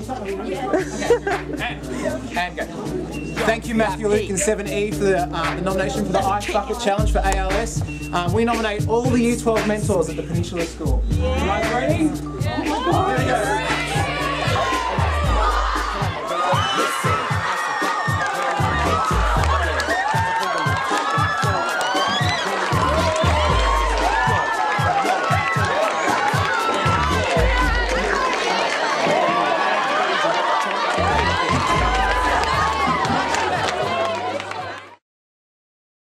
And go. Thank you, Matthew, Luke, and 7E for the nomination for the Ice Bucket Challenge for ALS. We nominate all the Year 12 mentors at the Peninsula School. You guys ready? Yeah.